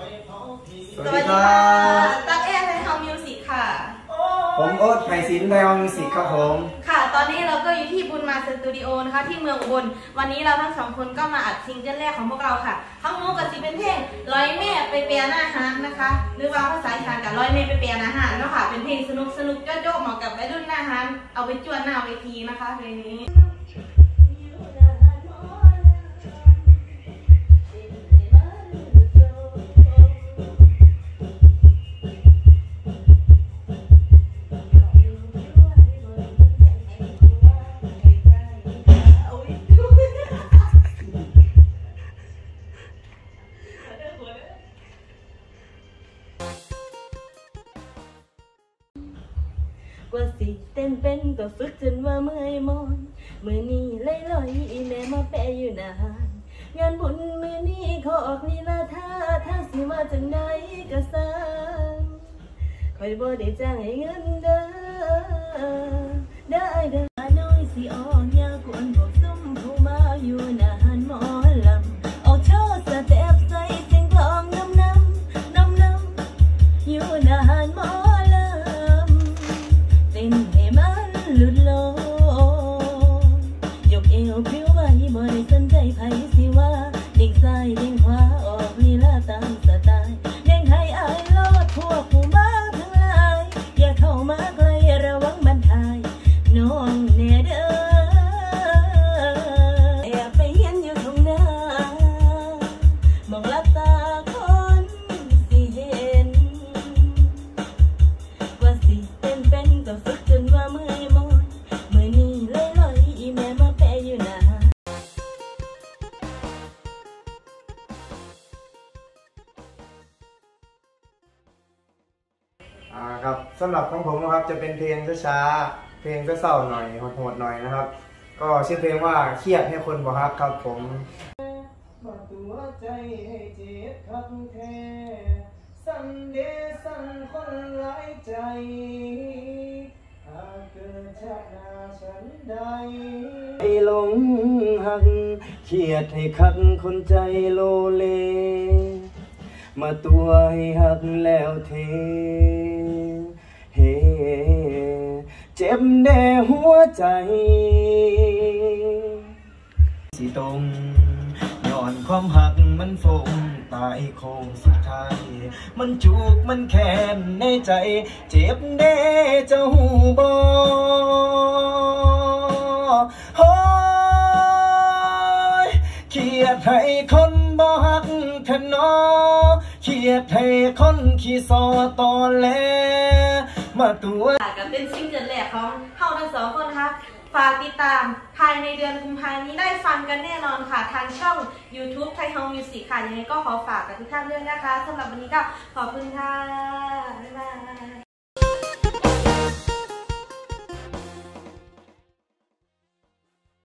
สวัสดีค่ะตั๊กแอร์ไทยเฮามิวสิกค่ะผมโอ๊ตไผ่ศิลป์ไทยเฮามิวสิกครับผมค่ะตอนนี้เราก็อยู่ที่บุญมาสตูดิโอนะคะที่เมืองอุบลวันนี้เราทั้งสองคนก็มาอัดซิงเกิลแรกของพวกเราค่ะทั้งโมกับซีเป็นเพลงร้อยแม่ไปเปียหน้าฮานนะคะหรือว่าภาษาอีสานกับร้อยแม่ไปเปียหน้าฮานเนาะค่ะเป็นเพลงสนุกโจ๊ะๆเหมาะกับวัยรุ่นหน้าฮานเอาไปจวนหน้าเวทีนะคะเพลงนี้กว่าสิเต้นเป็นก็ฝึกจนว่าเมื่อยมอนมือนี้ลอยอีแม่มาแปะอยู่นานงานบุญมือนี้ขอออกลีลาท่าสิว่าจังใดก็สร้างคอยบ่ได้จ้างให้เงินเด้อน้อยสิอ่อนยากวนพวกซุ่มผู้มาอยู่นานหมอลำออกโชว์สเต็ปใส่เสียงกลองน้ำอยู่นานหมอเต้นให้มันหลุดโลยกเอวพริ้วไหวบ่ได้สนใจไผสิว่าเด้งซ้ายเด้งขวาออกลีลาตามสไตล์เด้งให้อายโลดพวกผู้มาทั้งหลายอย่าเข้ามาใกล้ระวังบันทายน้องแน่เด้อแอบไปเห็นอยู่ตรงหน้ามองลับตาคนสิเห็นกว่าสิเต้นเป็นก็ฝึกจนว่าเมื่อยมอนมือนี้ลอยอีแม่มาแปะอยู่นานครับสำหรับของผมนะครับจะเป็นเพลงช้าๆเพลงเศร้าๆหน่อยโหดๆหน่อยนะครับก็ชื่อเพลงว่าเครียดให้คนบ่ฮักครับผมบอกตัวใจให้เจ็บคักแท้สั่งเดสั่งคนหลายใจหากเกิดชาติหน้าฉันใดไอ้หลงหักเครียดให้คักคนใจโลเลมาตัวให้หักแล้วเทเฮเจ็บแน่หัวใจสิตรงย้อนความหักมันฟงตายโค้งสุดท้ายมันจุกมันแค้นในใจเจ็บแน่เจ้าหูบ่โอ้ยเครียดให้คนบ่ฮักแค่นอเครียดให้คนขี้ซอตอแลมาตัวกับเป็นซิงเกิลแรกของเฮาทั้งสองคนนะคะฝากติดตามภายในเดือนกุมภาพันธ์นี้ได้ฟังกันแน่นอนค่ะทางช่อง YouTube ไทยเฮามิวสิกค่ะยังไงก็ขอฝากกับทุกท่านด้วยนะคะสำหรับวันนี้ก็ขอบคุณค่ะบ๊ายบาย